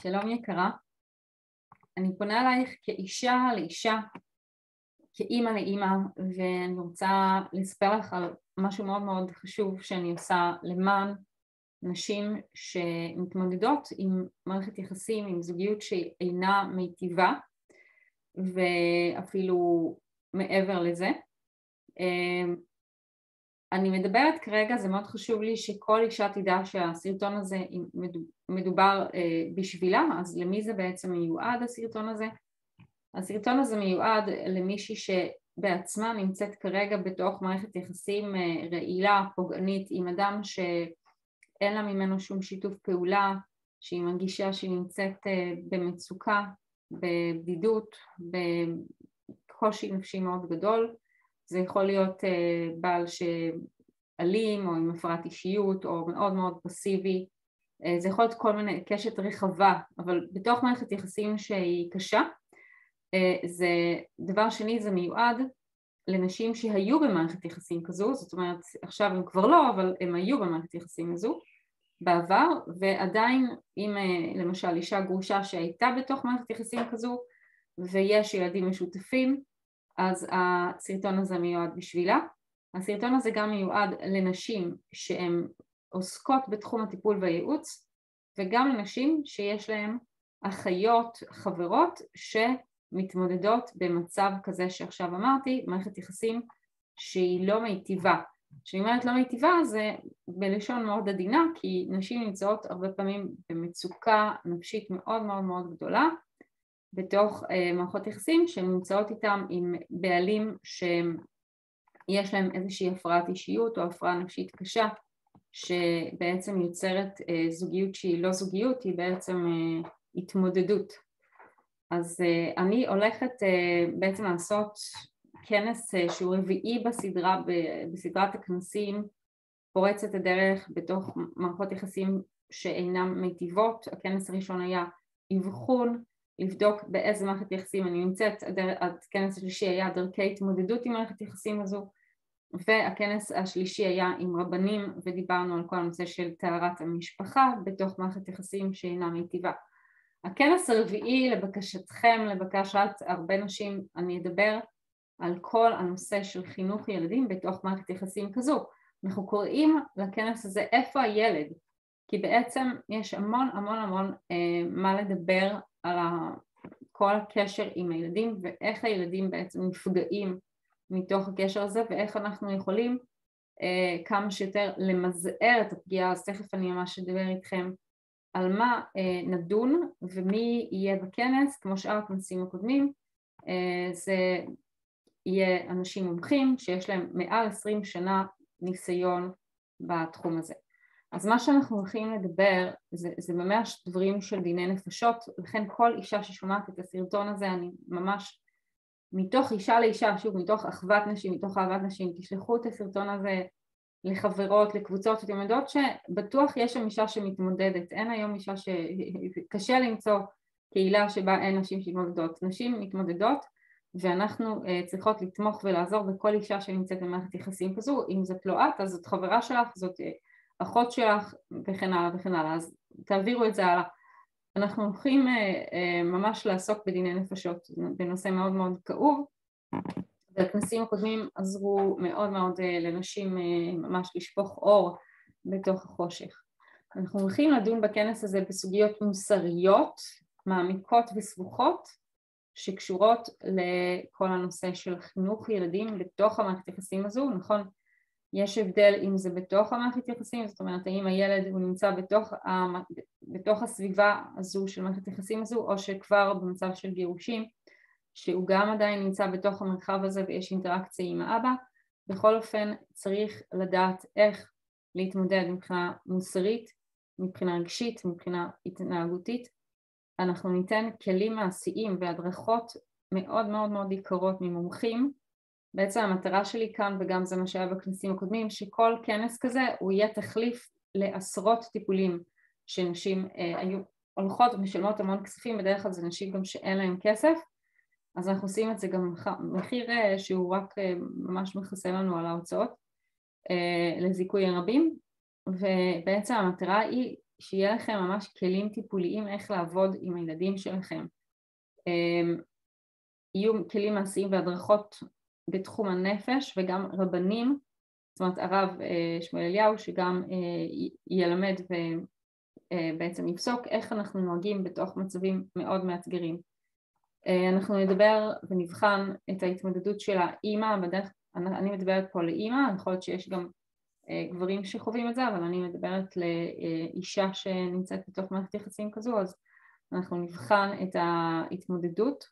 שלום יקרה, אני פונה אלייך כאישה לאישה, כאימא לאימא, ואני רוצה לספר לך על משהו מאוד מאוד חשוב שאני עושה למען נשים שמתמודדות עם מערכת יחסים, עם זוגיות שאינה מיטיבה, ואפילו מעבר לזה. אני מדברת כרגע, זה מאוד חשוב לי שכל אישה תדע שהסרטון הזה מדובר בשבילה. אז למי זה בעצם מיועד הסרטון הזה? הסרטון הזה מיועד למישהי שבעצמה נמצאת כרגע בתוך מערכת יחסים רעילה, פוגענית, עם אדם שאין לה ממנו שום שיתוף פעולה, שהיא מרגישה שהיא נמצאת במצוקה, בבדידות, בקושי נפשי מאוד גדול. זה יכול להיות בעל שאלים או עם הפרעת אישיות או מאוד מאוד פסיבי. זה יכול להיות כל מיני קשת רחבה, אבל בתוך מערכת יחסים שהיא קשה. זה דבר שני, זה מיועד לנשים שהיו במערכת יחסים כזו, זאת אומרת עכשיו הם כבר לא, אבל הם היו במערכת יחסים הזו בעבר, ועדיין אם למשל אישה גרושה שהייתה בתוך מערכת יחסים כזו ויש ילדים משותפים, אז הסרטון הזה מיועד בשבילה. הסרטון הזה גם מיועד לנשים שהן עוסקות בתחום הטיפול והייעוץ, וגם לנשים שיש להן אחיות, חברות שמתמודדות במצב כזה שעכשיו אמרתי, מערכת יחסים שהיא לא מיטיבה. כשאני אומרת לא מיטיבה זה בלשון מאוד עדינה, כי נשים נמצאות הרבה פעמים במצוקה נפשית מאוד מאוד מאוד גדולה, בתוך מערכות יחסים שהן נמצאות איתם עם בעלים שיש להם איזושהי הפרעת אישיות או הפרעה נפשית קשה, שבעצם יוצרת זוגיות שהיא לא זוגיות, היא בעצם התמודדות. אז אני הולכת בעצם לעשות כנס שהוא רביעי בסדרת הכנסים פורצת הדרך בתוך מערכות יחסים שאינם מיטיבות. הכנס הראשון היה אבחון, לבדוק באיזה מערכת יחסים אני נמצאת, הכנס השלישי היה דרכי התמודדות עם מערכת יחסים הזו, והכנס השלישי היה עם רבנים ודיברנו על כל הנושא של טהרת המשפחה בתוך מערכת יחסים שאינה מיטיבה. הכנס הרביעי לבקשתכם, לבקשת הרבה נשים, אני אדבר על כל הנושא של חינוך ילדים בתוך מערכת יחסים כזו. אנחנו קוראים לכנס הזה איפה הילד, כי בעצם יש המון המון המון מה לדבר על כל הקשר עם הילדים ואיך הילדים בעצם נפגעים מתוך הקשר הזה ואיך אנחנו יכולים כמה שיותר למזער את הפגיעה. אז תכף אני ממש אדבר איתכם על מה נדון ומי יהיה בכנס. כמו שאר הכנסים הקודמים, זה יהיה אנשים מומחים שיש להם מעל 20 שנה ניסיון בתחום הזה. אז מה שאנחנו הולכים לדבר זה ממש דברים של דיני נפשות, לכן כל אישה ששומעת את הסרטון הזה, אני ממש מתוך אישה לאישה, שוב מתוך אחוות נשים, מתוך אהבת נשים, תשלחו את הסרטון הזה לחברות, לקבוצות שאתם יודעות שבטוח יש שם אישה שמתמודדת. אין היום אישה שקשה למצוא קהילה שבה אין נשים שמתמודדות. נשים מתמודדות ואנחנו צריכות לתמוך ולעזור בכל אישה שנמצאת במערכת יחסים כזו. אם זאת לא את, אז זאת חברה שלך, זאת אחות שלך וכן הלאה וכן הלאה, אז תעבירו את זה הלאה. אנחנו הולכים ממש לעסוק בדיני נפשות, בנושא מאוד מאוד כאוב, והכנסים הקודמים עזרו מאוד מאוד לנשים ממש לשפוך אור בתוך החושך. אנחנו הולכים לדון בכנס הזה בסוגיות מוסריות, מעמיקות וסבוכות, שקשורות לכל הנושא של חינוך ילדים בתוך המערכת יחסים הזו. נכון, יש הבדל אם זה בתוך המערכת יחסים, זאת אומרת האם הילד הוא נמצא בתוך הסביבה הזו של מערכת יחסים הזו, או שכבר במצב של גירושים, שהוא גם עדיין נמצא בתוך המרחב הזה ויש אינטראקציה עם האבא. בכל אופן צריך לדעת איך להתמודד מבחינה מוסרית, מבחינה רגשית, מבחינה התנהגותית. אנחנו ניתן כלים מעשיים והדרכות מאוד מאוד מאוד יקרות ממומחים. בעצם המטרה שלי כאן, וגם זה מה שהיה בכנסים הקודמים, שכל כנס כזה הוא יהיה תחליף לעשרות טיפולים שנשים היו הולכות ומשלמות המון כספים, בדרך כלל זה נשים גם שאין להם כסף, אז אנחנו עושים את זה גם מחיר שהוא רק ממש מכסה לנו על ההוצאות לזיכוי רבים, ובעצם המטרה היא שיהיה לכם ממש כלים טיפוליים איך לעבוד עם הילדים שלכם. יהיו כלים מעשיים והדרכות בתחום הנפש, וגם רבנים, זאת אומרת הרב שמואל אליהו, שגם ילמד ובעצם יפסוק איך אנחנו נוהגים בתוך מצבים מאוד מאתגרים. אנחנו נדבר ונבחן את ההתמודדות של האמא, אני מדברת פה לאמא, יכול להיות שיש גם גברים שחווים את זה, אבל אני מדברת לאישה שנמצאת בתוך מערכת יחסים כזו, אז אנחנו נבחן את ההתמודדות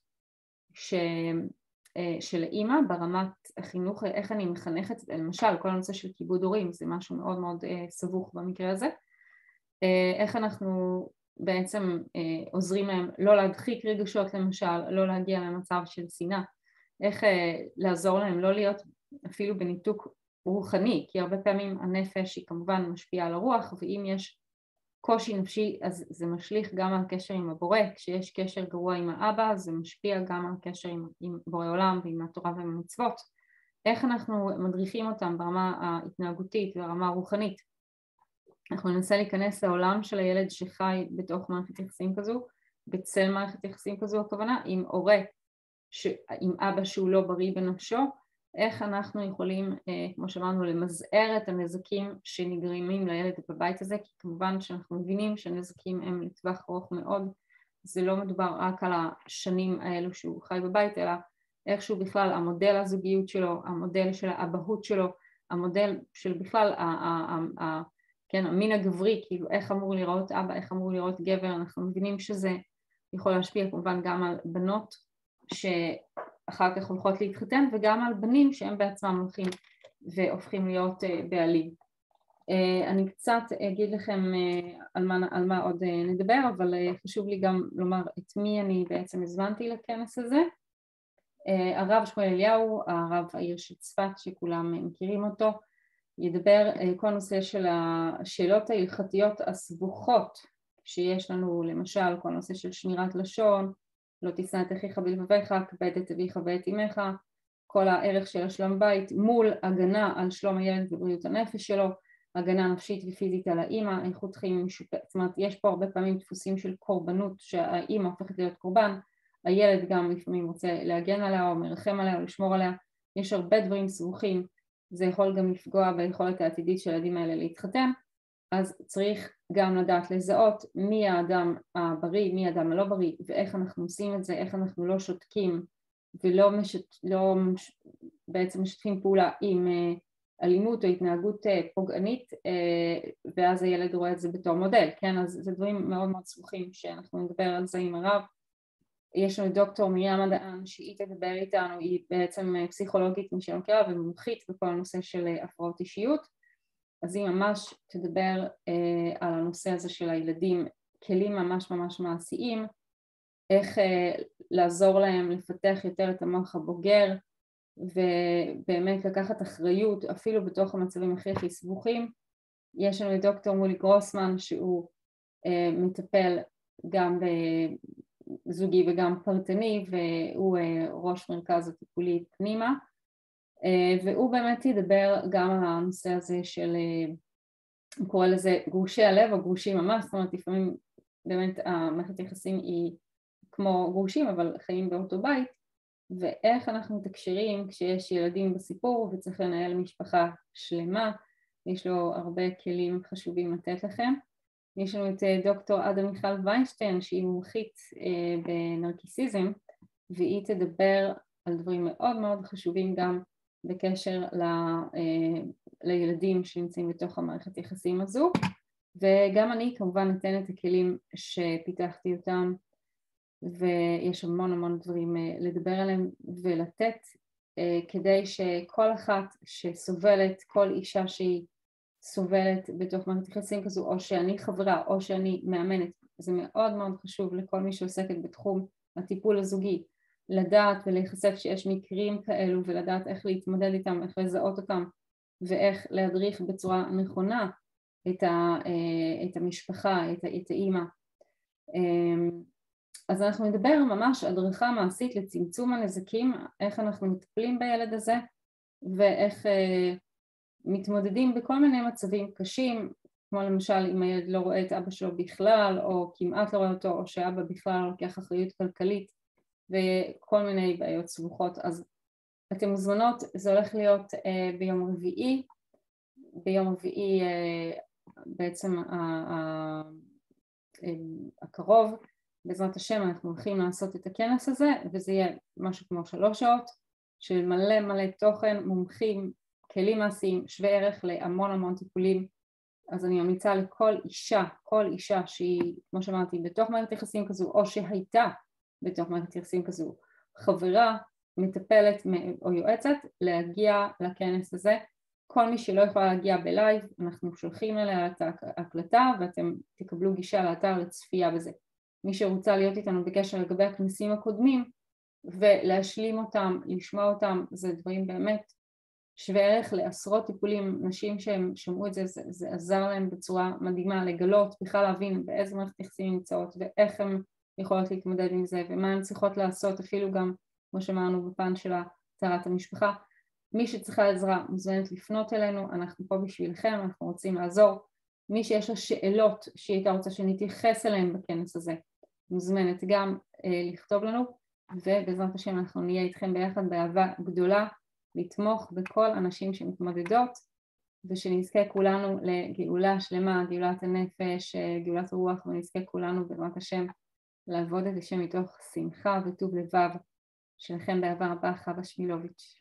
של האמא ברמת החינוך, איך אני מחנכת, למשל כל הנושא של כיבוד הורים, זה משהו מאוד מאוד סבוך במקרה הזה, איך אנחנו בעצם עוזרים להם לא להדחיק רגשות למשל, לא להגיע למצב של שנאה, איך לעזור להם לא להיות אפילו בניתוק רוחני, כי הרבה פעמים הנפש היא כמובן משפיעה על הרוח, ואם יש קושי נפשי אז זה משליך גם על קשר עם הבורא, כשיש קשר גרוע עם האבא זה משפיע גם על קשר עם בורא עולם ועם התורה והמצוות. איך אנחנו מדריכים אותם ברמה ההתנהגותית והרמה הרוחנית? אנחנו ננסה להיכנס לעולם של הילד שחי בתוך מערכת יחסים כזו, בצל מערכת יחסים כזו הכוונה, עם הורה, עם אבא שהוא לא בריא בנפשו, איך אנחנו יכולים, כמו שאמרנו, למזער את הנזקים שנגרמים לילד בבית הזה, כי כמובן שאנחנו מבינים שהנזקים הם לטווח ארוך מאוד, זה לא מדובר רק על השנים האלו שהוא חי בבית, אלא איכשהו בכלל המודל הזוגיות שלו, המודל של האבהות שלו, המודל של בכלל כן, המין הגברי, כאילו איך אמור לראות אבא, איך אמור לראות גבר, אנחנו מבינים שזה יכול להשפיע כמובן גם על בנות שאחר כך הולכות להתחתן, וגם על בנים שהם בעצמם הולכים והופכים להיות בעלים. אני קצת אגיד לכם על מה עוד נדבר, אבל חשוב לי גם לומר את מי אני בעצם הזמנתי לכנס הזה. הרב שמואל אליהו, הרב העיר של צפת, שכולם מכירים אותו, ידבר כל נושא של השאלות ההלכתיות הסבוכות שיש לנו, למשל כל נושא של שמירת לשון, לא תשנא את אחיך בלבביך, כבד את אביך ואת אמך, כל הערך של השלום בית מול הגנה על שלום הילד ובריאות הנפש שלו, הגנה נפשית ופיזית על האמא, איכות חיים משופרת, זאת אומרת יש פה הרבה פעמים דפוסים של קורבנות שהאמא הופכת להיות קורבן, הילד גם לפעמים רוצה להגן עליה או מרחם עליה או לשמור עליה, יש הרבה דברים סבוכים, זה יכול גם לפגוע ביכולת העתידית של הילדים האלה להתחתן, אז צריך גם לדעת לזהות מי האדם הבריא, מי האדם הלא בריא, ואיך אנחנו עושים את זה, איך אנחנו לא שותקים ולא בעצם משתפים פעולה עם אלימות או התנהגות פוגענית, ואז הילד רואה את זה בתור מודל, כן? אז זה דברים מאוד מאוד סבוכים שאנחנו נדבר על זה עם הרב. יש לנו דוקטור מרים מדען שהיא תדבר איתנו, היא בעצם פסיכולוגית משל מכירה ומומחית בכל הנושא של הפרעות אישיות, אז היא ממש תדבר על הנושא הזה של הילדים, כלים ממש ממש מעשיים, איך לעזור להם לפתח יותר את המוח הבוגר, ובאמת לקחת אחריות אפילו בתוך המצבים הכי סבוכים. יש לנו את דוקטור מולי גרוסמן שהוא מטפל גם בזוגי וגם פרטני, והוא ראש מרכז הטיפולי פנימה, והוא באמת ידבר גם על הנושא הזה של, הוא קורא לזה גרושי הלב או גרושים ממש, זאת אומרת לפעמים באמת המערכת יחסים היא כמו גרושים אבל חיים באותו בית, ואיך אנחנו מתקשרים כשיש ילדים בסיפור וצריך לנהל משפחה שלמה, יש לו הרבה כלים חשובים לתת לכם. יש לנו את דוקטור עדה מיכל ויינשטיין שהיא מומחית בנרקיסיזם, והיא תדבר על דברים מאוד מאוד חשובים גם בקשר לילדים שנמצאים בתוך המערכת יחסים הזו, וגם אני כמובן אתן את הכלים שפיתחתי אותם, ויש המון המון דברים לדבר עליהם ולתת, כדי שכל אחת שסובלת, כל אישה שהיא סובלת בתוך מערכת יחסים כזו, או שאני חברה או שאני מאמנת, זה מאוד מאוד חשוב לכל מי שעוסקת בתחום הטיפול הזוגי, לדעת ולהיחשף שיש מקרים כאלו ולדעת איך להתמודד איתם, איך לזהות אותם ואיך להדריך בצורה נכונה את המשפחה, את האימא. אז אנחנו נדבר ממש הדרכה מעשית לצמצום הנזקים, איך אנחנו מטפלים בילד הזה ואיך מתמודדים בכל מיני מצבים קשים, כמו למשל אם הילד לא רואה את אבא שלו בכלל, או כמעט לא רואה אותו, או שאבא בכלל לוקח אחריות כלכלית, וכל מיני בעיות סבוכות. אז אתם מוזמנות, זה הולך להיות ביום רביעי, בעצם הקרוב, בעזרת השם אנחנו הולכים לעשות את הכנס הזה, וזה יהיה משהו כמו 3 שעות של מלא תוכן, מומחים, כלים מעשיים, שווה ערך להמון טיפולים. אז אני ממליצה לכל אישה שהיא, כמו שאמרתי, בתוך מערכת יחסים כזו, או שהייתה בתוך מערכת יחסים כזו, חברה, מטפלת או יועצת, להגיע לכנס הזה. כל מי שלא יכולה להגיע בלייב, אנחנו שולחים אליה את ההקלטה, ואתם תקבלו גישה לאתר לצפייה בזה. מי שרוצה להיות איתנו בקשר לגבי הכנסים הקודמים, ולהשלים אותם, לשמוע אותם, זה דברים באמת שווה ערך לעשרות טיפולים. נשים שהם שמעו את זה, זה עזר להם בצורה מדהימה לגלות, בכלל להבין באיזה מערכת יחסים נמצאות, ואיך הן יכולות להתמודד עם זה, ומה הן צריכות לעשות, אפילו גם, כמו שאמרנו, בפן של טהרת המשפחה. מי שצריכה עזרה מוזמנת לפנות אלינו, אנחנו פה בשבילכם, אנחנו רוצים לעזור. מי שיש לה שאלות שהיא הייתה רוצה שנתייחס אליהן בכנס הזה, מוזמנת גם לכתוב לנו, ובעזרת השם אנחנו נהיה איתכם ביחד באהבה גדולה, לתמוך בכל הנשים שמתמודדות, ושנזכה כולנו לגאולה שלמה, גאולת הנפש, גאולת הרוח, ונזכה כולנו בעזרת השם לעבוד את השם מתוך שמחה וטוב לבב. שלכם באהבה רבה, חווה שמילוביץ'.